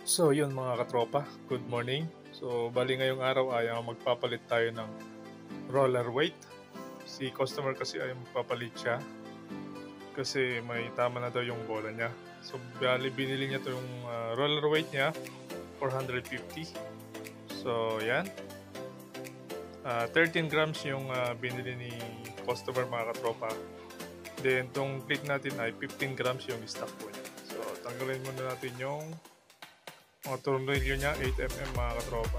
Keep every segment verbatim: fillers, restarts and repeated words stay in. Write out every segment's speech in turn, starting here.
So yun mga katropa, good morning. So bali ngayong araw ay uh, magpapalit tayo ng roller weight. Si customer kasi ay magpapalit siya kasi may tama na daw yung bola niya. So bali binili niya to yung uh, roller weight niya, four hundred fifty. So yan, uh, thirteen grams yung uh, binili ni customer mga katropa. Then tong plate natin ay fifteen grams yung stock po niya. So tanggalin muna natin yung mga tornilyo niya, eight millimeter mga katropa.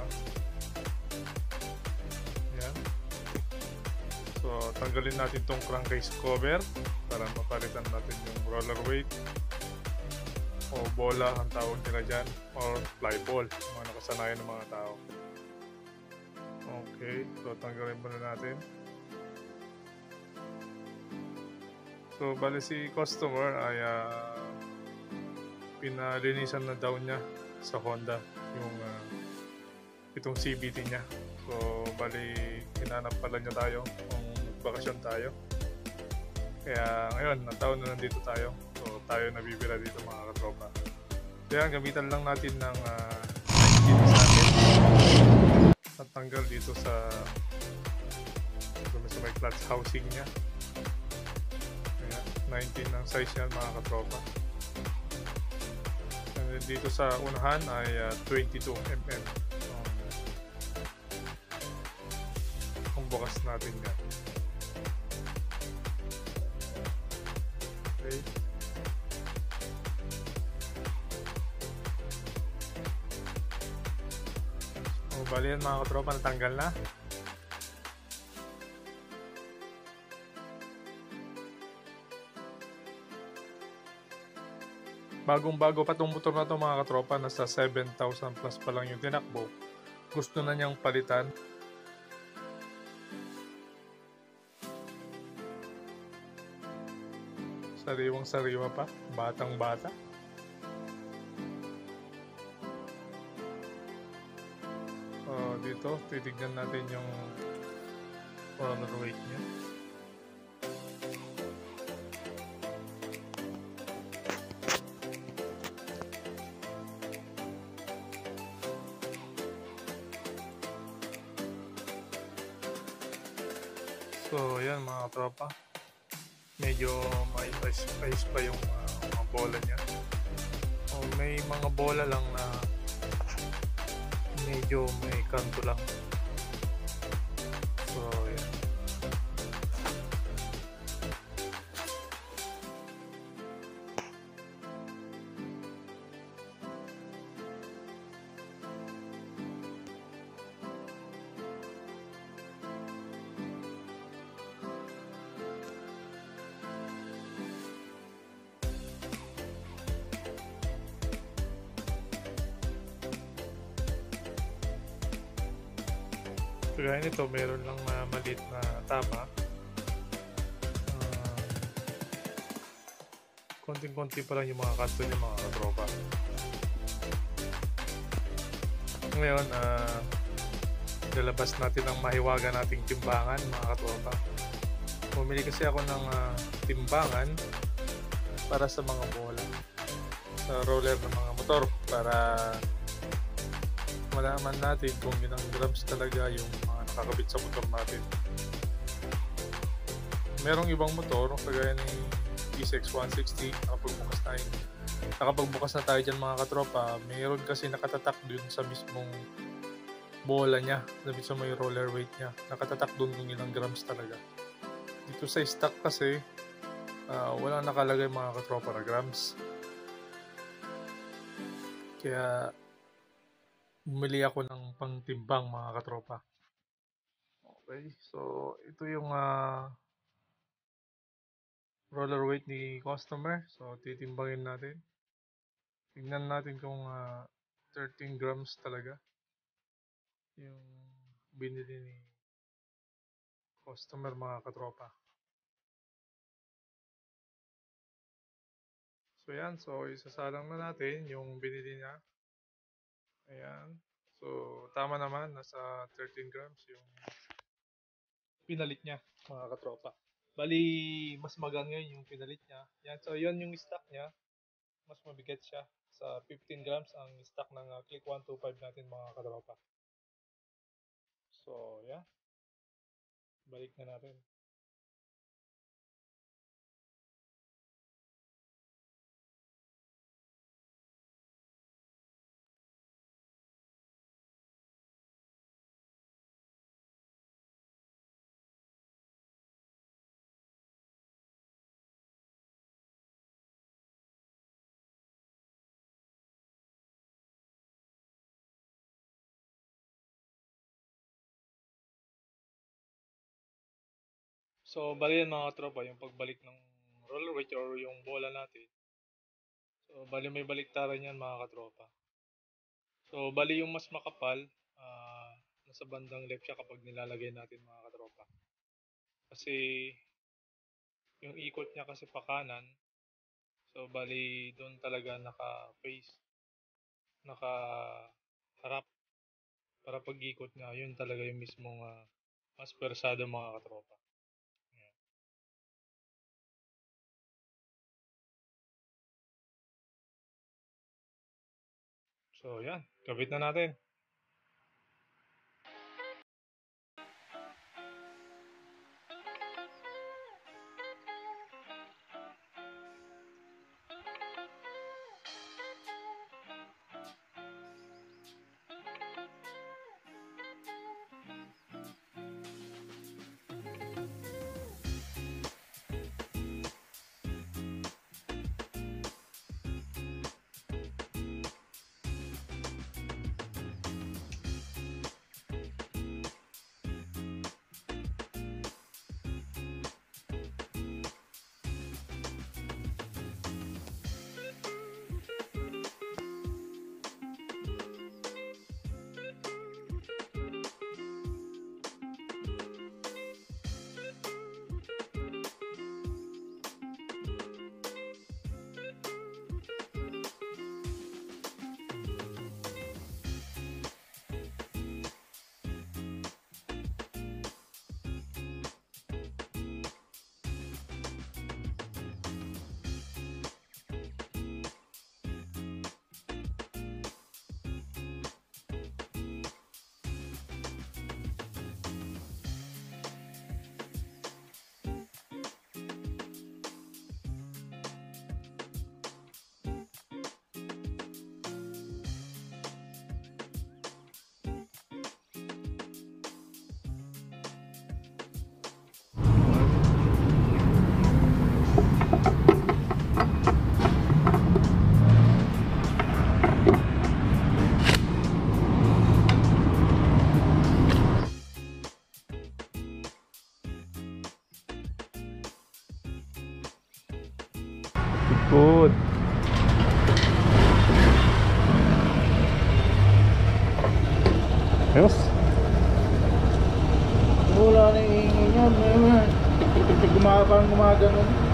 Yan. So, tanggalin natin tong crankcase cover para mapalitan natin yung roller weight o bola ang tawag nila dyan, or fly ball, mga nakasanayan ng mga tao. Okay, so tanggalin muna natin. So, bali si customer ay uh, pinalinisan na daw niya sa Honda yung uh, itong C V T niya. So bali hinanap pala niya tayo kung bakasyon tayo, kaya ngayon nataon na nandito tayo. So tayo nabibira dito mga katropa. Kaya gamitan lang natin ng uh, nineteen natin at tanggal dito sa sa may clutch housing niya. Kaya nineteen ang size niya mga katropa. Dito sa unahan ay uh, twenty-two millimeter um, kung bukas natin yan. Okay. So bali yan mga katropa, natanggal na. Bagong bago pa itong motor na ito mga katropa, nasa seven thousand plus pa lang yung tinakbo. Gusto na niyang palitan. Sariwang sariwa pa, batang bata. Uh, dito, titignan natin yung roller weight niya. So yan mga tropa, medyo may ice pa yung uh, mga bola niya. So, may mga bola lang na medyo may kanto lang. So yan. Kaya nito, meron lang na maliit na tama. Uh, konting-konti pa lang yung mga kanto niya mga katropa. Ngayon, uh, lalabas natin ang mahiwaga nating timbangan mga katropa. Bumili kasi ako ng uh, timbangan para sa mga bola, sa roller ng mga motor, para malaman natin kung ilang grams talaga yung mga nakakabit sa motor natin. Merong ibang motor, kagaya ni D six one sixty, nakapagbukas tayo, nakapagbukas na tayo dyan mga katropa, mayroon kasi nakatatak dun sa mismong bola niya, sa may roller weight niya, nakatatak dun kung ilang grams talaga. Dito sa stock kasi, uh, walang nakalagay mga katropa na grams. Kaya bumili ako ng pangtimbang mga katropa. Okay, so ito yung uh, roller weight ni customer. So titimbangin natin. Tingnan natin kung uh, thirteen grams talaga yung binili ni customer mga katropa. So yan, so isasalang na natin yung binili niya. Ayan. So tama naman, nasa thirteen grams yung pinalit niya mga katropa. Bali, mas magang yun yung pinalit niya. Yan, so yun yung stock niya. mas mabigat siya. Sa fifteen grams ang stock ng uh, Click one twenty-five natin mga katropa. So, yeah. Balik na natin. So, bali yan mga katropa, yung pagbalik ng roller weight or yung bola natin. So, bali may baliktaran yan mga katropa. So, bali yung mas makapal, uh, nasa bandang left siya kapag nilalagay natin mga katropa. Kasi, yung ikot niya kasi pa kanan, so bali doon talaga naka-face, naka-harap. Para pag-ikot niya, yun talaga yung mismong uh, mas persado mga katropa. Ayan. So, yan. Kabit na natin. Good. Ayos. Wala na yung ingin yan. Pag gumagano.